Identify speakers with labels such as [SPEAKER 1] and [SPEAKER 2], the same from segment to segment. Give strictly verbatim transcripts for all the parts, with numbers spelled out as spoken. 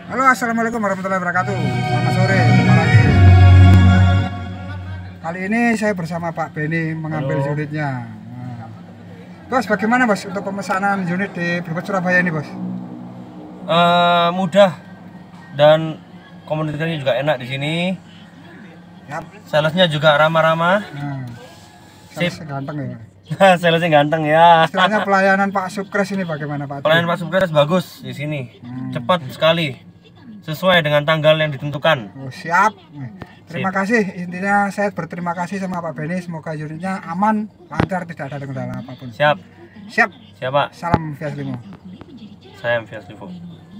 [SPEAKER 1] Halo, assalamualaikum warahmatullahi wabarakatuh. Selamat sore, jumpa lagi. Kali ini saya bersama Pak Benny mengambil Halo. unitnya. Nah. Bos, bagaimana bos untuk pemesanan unit di Brebes Surabaya ini bos?
[SPEAKER 2] Uh, mudah dan komunikasinya juga enak di sini. Yap. Salesnya juga ramah-ramah. Nah.
[SPEAKER 1] Sales ganteng ya.
[SPEAKER 2] Salesnya ganteng ya.
[SPEAKER 1] Istilahnya pelayanan Pak Subkres ini bagaimana Pak?
[SPEAKER 2] Pelayanan Pak Subkres bagus di sini, hmm. cepat sekali, sesuai dengan tanggal yang ditentukan.
[SPEAKER 1] Oh, siap. Terima Sip. kasih. Intinya saya berterima kasih sama Pak Benny. Semoga unitnya aman, lancar, tidak ada kendala apapun.
[SPEAKER 2] Siap.
[SPEAKER 1] Siap.
[SPEAKER 2] Siap Pak.
[SPEAKER 1] Salam Vias Limo.
[SPEAKER 2] Salam Vias Limo.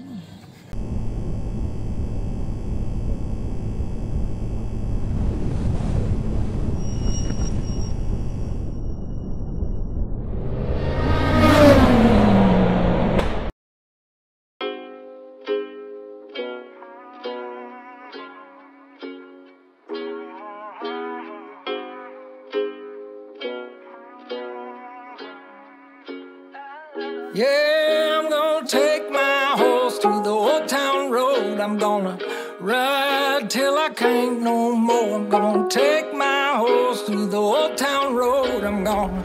[SPEAKER 3] Yeah, I'm gonna take my horse to the old town road. I'm gonna ride till I can't no more. I'm gonna take my horse to the old town road. I'm gonna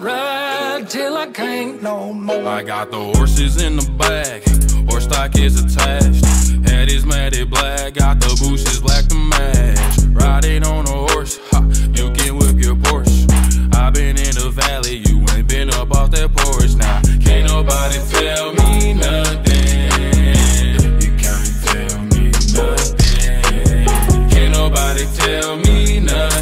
[SPEAKER 3] ride till I can't no more.
[SPEAKER 4] I got the horses in the back, horse stock is attached. Head is matted black, got the bushes black to match. Riding on a horse, ha, you can whip your Porsche. I've been in the valley, you ain't been up off that porch now. Can't nobody tell me nothing. You can't tell me nothing. Can't nobody tell me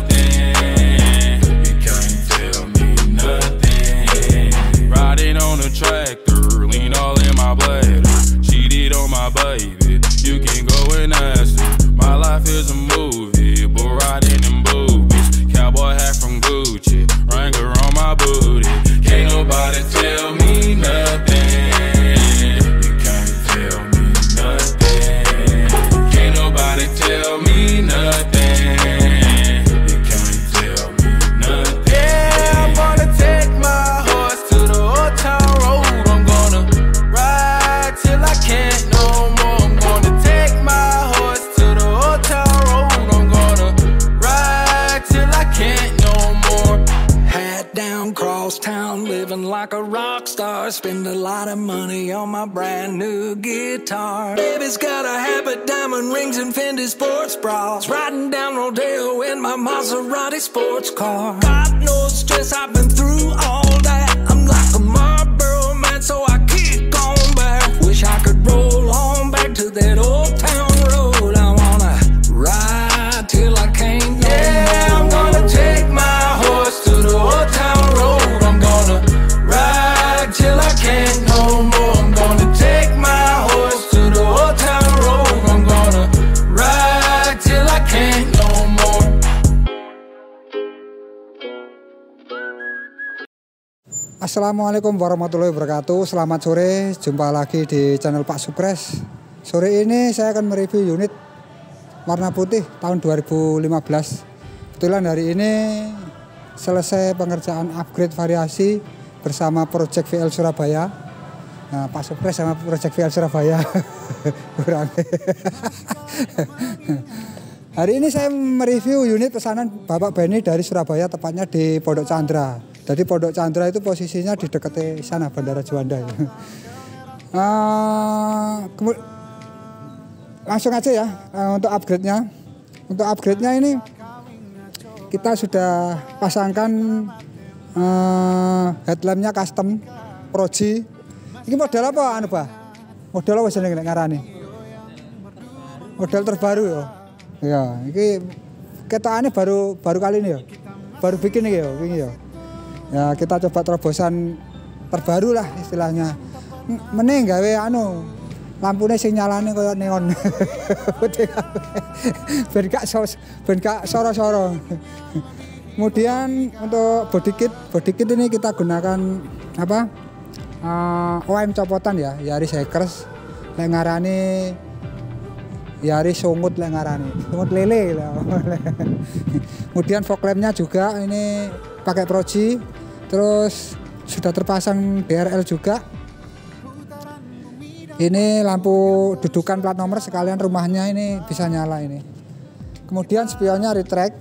[SPEAKER 4] nothing. You can't tell me nothing. Riding on a tractor, lean all in my bladder. Cheated on my baby, you can go and ask her. My life is a movie, but riding in boobies. Cowboy hat from Gucci, Wrangler on my booty. Can't nobody tell me nothing. You can't tell me nothing. Can't nobody tell me nothing. You can't tell me nothing.
[SPEAKER 3] Yeah, I'm gonna take my horse to the old town road. I'm gonna ride till I can't no more. I'm gonna take my horse to the old town road. I'm gonna ride till I can't no more. Hat down, cross town, living like a rock star. Spend a lot of money on my brand new guitar. Baby's got a habit, diamond rings and Fendi sports bras. Riding down Rodeo in my Maserati sports car. God knows stress, I've been through all that. I'm like a Marlboro man, so I kick on back. Wish I could roll on back to that old town road. I wanna ride till I can't no yeah, more. I'm gonna take my horse to the old town road. I'm gonna ride till I can't no more. I'm gonna take my horse to the old town road. I'm gonna ride till I can't no more.
[SPEAKER 1] Assalamualaikum warahmatullahi wabarakatuh. Selamat sore, jumpa lagi di channel Pak Subkres. Sore ini saya akan mereview unit warna putih tahun dua ribu lima belas. Kebetulan hari ini selesai pengerjaan upgrade variasi bersama Project V L Surabaya. Nah, Pak Subkres sama Project V L Surabaya. Kurang. Hari ini saya mereview unit pesanan Bapak Benny dari Surabaya, tepatnya di Pondok Chandra. Jadi Pondok Chandra itu posisinya di dekat sana Bandara Juanda. Uh, langsung aja ya uh, untuk upgrade-nya. Untuk upgrade-nya ini kita sudah pasangkan uh, headlamp-nya custom Proji. Ini model apa anu, Pak? Model apa jenenge ngarani? Model terbaru ya. Ya, ini ketokane baru baru kali ini ya. Baru bikin iki ya, wingi ya. Ya kita coba terobosan terbaru lah istilahnya. Mending gawe anu lampune sing nyalane kaya neon. Ben gak sos, ben gak soro-soro. Kemudian untuk body kit, body kit ini kita gunakan apa? Uh, O M copotan ya, Yaris Hackers. Lek ngarani Yaris sungut lek ngarani. Sungut lele lah. Kemudian fog lamp-nya juga ini pakai Proji. Terus sudah terpasang D R L juga. Ini lampu dudukan plat nomor sekalian rumahnya ini bisa nyala ini. Kemudian spionnya retract.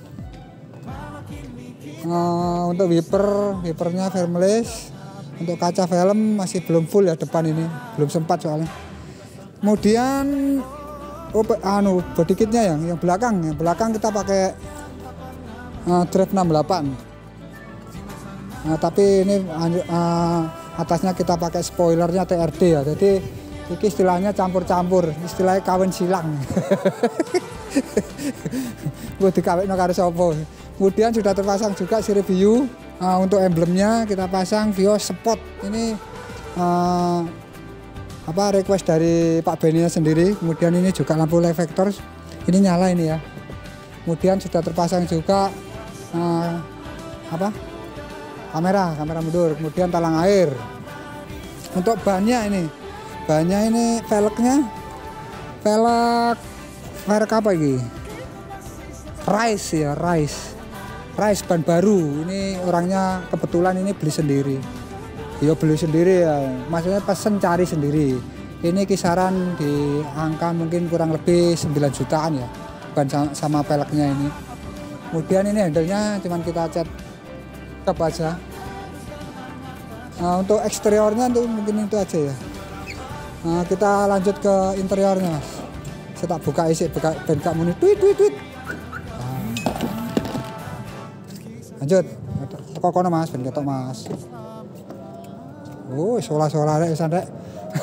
[SPEAKER 1] Uh, untuk wiper, wipernya frameless. Untuk kaca film masih belum full ya depan ini, belum sempat soalnya. Kemudian oh, anu body kitnya yang yang belakang, yang belakang kita pakai uh, drive enam puluh delapan. Nah, tapi ini uh, atasnya kita pakai spoilernya T R D ya. Jadi ini istilahnya campur-campur, istilahnya kawin silang. Gue dikawinno karo sapa. Kemudian sudah terpasang juga sirip view. Uh, untuk emblemnya kita pasang Vio Spot. Ini uh, apa request dari Pak Benny sendiri. Kemudian ini juga lampu reflektor. Ini nyala ini ya. Kemudian sudah terpasang juga uh, apa? Kamera, kamera mundur. Kemudian talang air. Untuk bannya ini, bannya ini velgnya, velg merek apa ini? Rise ya, Rise. Rise ban baru. Ini orangnya kebetulan ini beli sendiri. Ya beli sendiri ya. Maksudnya pesen cari sendiri. Ini kisaran di angka mungkin kurang lebih sembilan jutaan ya. Ban sama, sama peleknya ini. Kemudian ini handle-nya cuman kita cat cap aja. Nah, untuk eksteriornya itu mungkin itu aja ya. Nah, kita lanjut ke interiornya. Saya tak buka isi, buka ben gak muni tweet tweet tweet. Lanjut, teko kono Mas, ben ketok Mas. Oh, sola-sola rek pisan rek.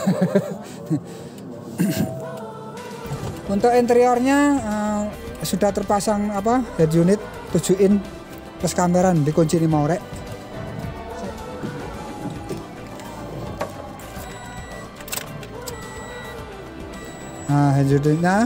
[SPEAKER 1] Untuk interiornya uh, sudah terpasang apa? Head unit tujuh in plus kamera dikunci ini mau rek. Nah, head unitnya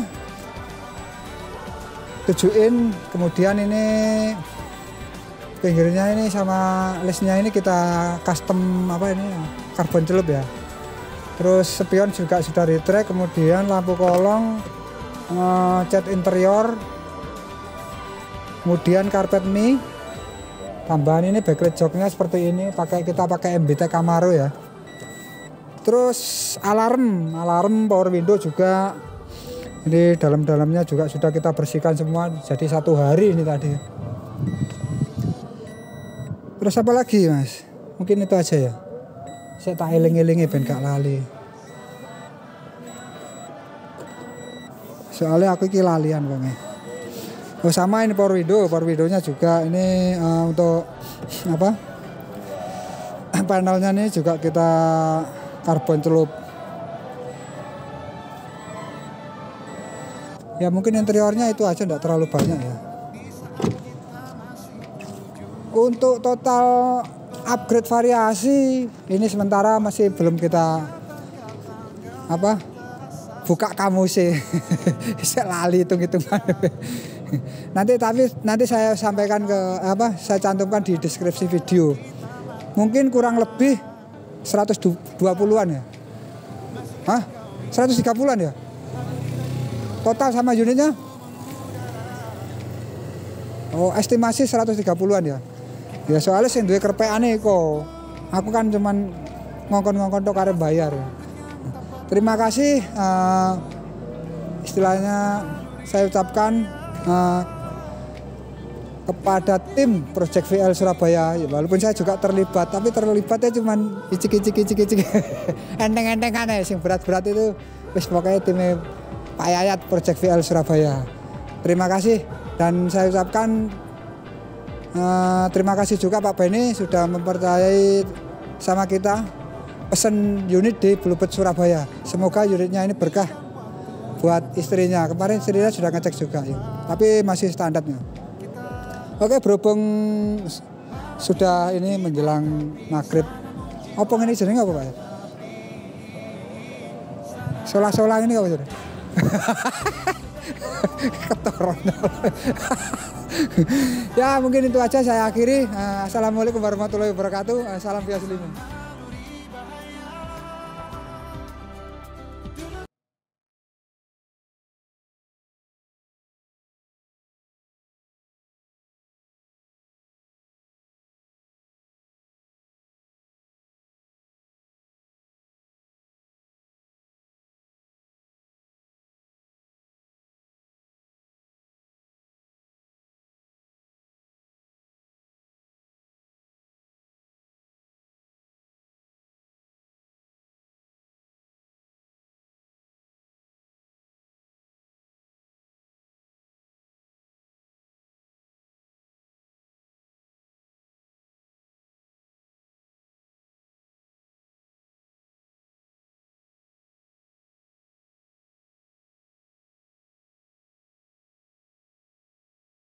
[SPEAKER 1] tujuh in, kemudian ini pinggirnya ini sama lesnya ini kita custom apa ini karbon celup ya. Terus spion juga sudah retract, kemudian lampu kolong, uh, cat interior, kemudian karpet mie. Tambahan ini backlight joknya seperti ini, pakai kita pakai M B T Camaro ya. Terus alarm, alarm power window juga. Ini dalam-dalamnya juga sudah kita bersihkan semua, jadi satu hari ini tadi. Terus apa lagi Mas? Mungkin itu aja ya. Saya tak eling-elingi ben gak lali. Soalnya aku iki lalian kok. Oh sama ini power window, power window-nya juga ini uh, untuk apa? Panelnya ini juga kita karbon celup. Ya mungkin interiornya itu aja, enggak terlalu banyak ya. Untuk total upgrade variasi ini sementara masih belum kita apa buka kamusnya. Saya lali hitung-hitungan. Nanti tapi nanti saya sampaikan ke apa saya cantumkan di deskripsi video. Mungkin kurang lebih seratus dua puluhan ya. Hah? seratus tiga puluhan ya? Total sama unitnya? Oh, estimasi seratus tiga puluhan ya. Ya soalnya sing duwe kerpeane kok. Aku kan cuman ngongkon-ngongkon tok arep bayar. Terima kasih uh, istilahnya saya ucapkan uh, kepada tim Project V L Surabaya. Ya, walaupun saya juga terlibat, tapi terlibatnya cuman icik-icik-icik-icik. Enteng-entengan ya sing berat-berat itu wis pokoknya tim Pak Yayat Project V L Surabaya. Terima kasih dan saya ucapkan Uh, terima kasih juga Pak Benny sudah mempercayai sama kita pesen unit di Bluebird Surabaya. Semoga unitnya ini berkah buat istrinya. Kemarin istrinya sudah ngecek juga ya. Tapi masih standarnya. Oke, berhubung sudah ini menjelang maghrib. Opong ini jenenge apa Pak? Solah-solah ini apa jenenge? Ketoron. Ya mungkin itu aja saya akhiri. Assalamualaikum warahmatullahi wabarakatuh. Salam Via Slimin.